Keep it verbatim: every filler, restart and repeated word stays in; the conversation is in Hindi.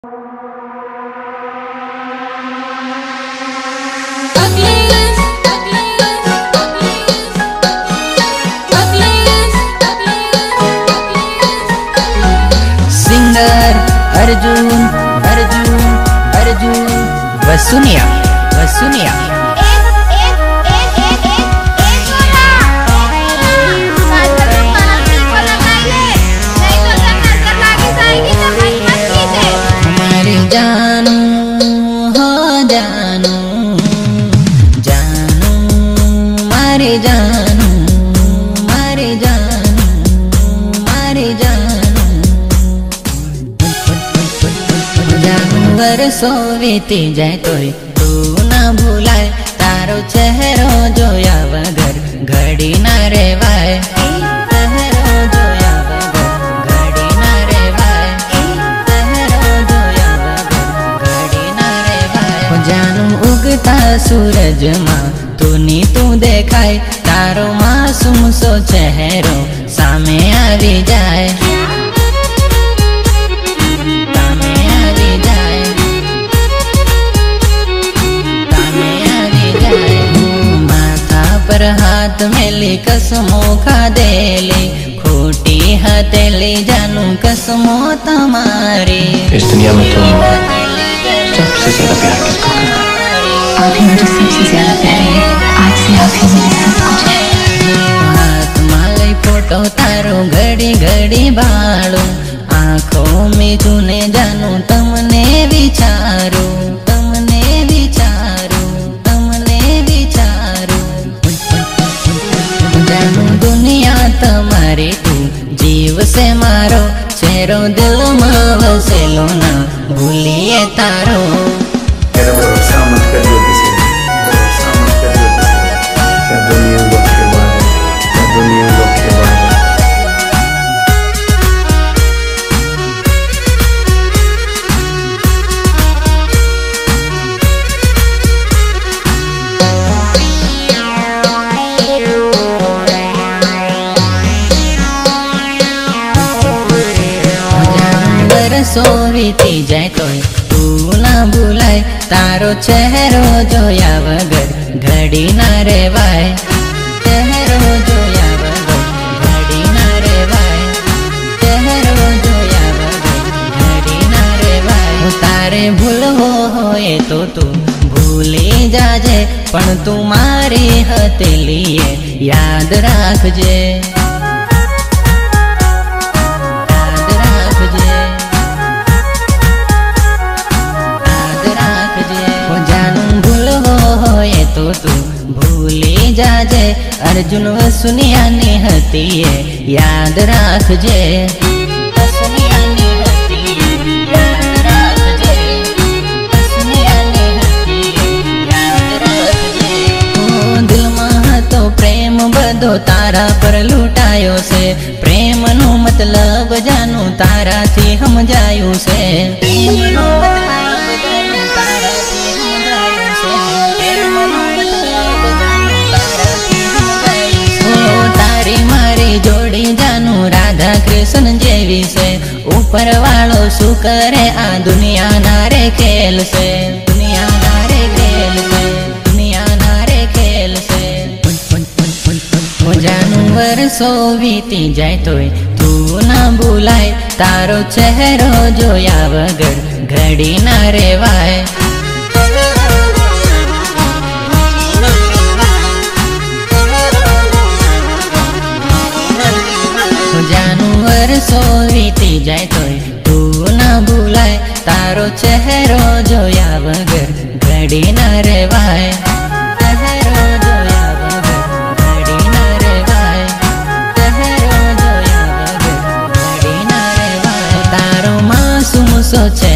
सिंगर अर्जुन अर्जुन अर्जुन वसुनिया वसुनिया हमारी जानू हो जानू जानू मारे जानू मारे जानू मारे जानू वर्षो वीती जाए तोय तू ना भूलाय तारो चेहरो जोया वगर घड़ी ना रेवाय चेहरो जोया वगर घड़ी ना रेवाय चेहरो जोया वगर घड़ी ना रेवाय जानू उगता सूरज मां तूनी तू देखाय तारो मासूम सो चेहरो सामे आवी जाए पर हाथ मेली कसमों खा देली खोटी हथेली जानू कसमों तुम्हारी इस दुनिया में तुम सबसे ज्यादा प्यार किसको करते हो? आप ही मुझे सबसे ज्यादा प्यारे हैं। आज से आप ही मेरे सब कुछ है। हाथ माले फोटो तारो घड़ी घड़ी बाळू आँखों में तूने जानू तमने विचारू तमने विचारू तमने विचारू जानू दुनिया तुम्हारी तू जीव से मारो चेहरो दिल में वसेलो ना भूलिए तारो मेरा भरोसा मत करियो किसी पे, भरोसा मत करियो किसी पे। क्या दुनिया धोखेबाज है, क्या दुनिया धोखेबाज है। सोवीती जाए तोय तू ना भूलाय तारो चेहरो जोया वगर घड़ी ना रेवाय चेहरो जोया वगर घड़ी ना रेवाय चेहरो जोया वगर घड़ी ना रेवाय तारे भूल हो होए तो तू भूली जाजे पण तू मारी हथेलीए याद राखजे तो तू भूली जाजे अर्जुन वसुनिया नी हतीए याद राखजे वसुनिया नी हतीए याद राखजे वसुनिया नी हतीए याद राखजे ओ दिल में तो प्रेम बधो तारा पर लूटायो से प्रेम नो मतलब जानू तारा थी समझायो से प्रेम नो मतलब जानू तारा थी समझायो से जोड़ी जानू राधा कृष्ण जेवी से ऊपर वालो शू करे आ दुनिया नारे खेल से दुनिया नारे खेल से दुनिया नारे खेल से जानू वर्षो वीती जाए तोय तू ना भूलाय तारो चेहरो जोया वगर घड़ी ना रेवाय जानू वर्षो वीती जाए तोय तू ना भूलाय तारो चेहरो जोया वगर घड़ी ना रेवाय चेहरो जोया वगर घड़ी ना रेवाय चेहरो जोया वगर घड़ी ना रेवाय तारो मासूम सो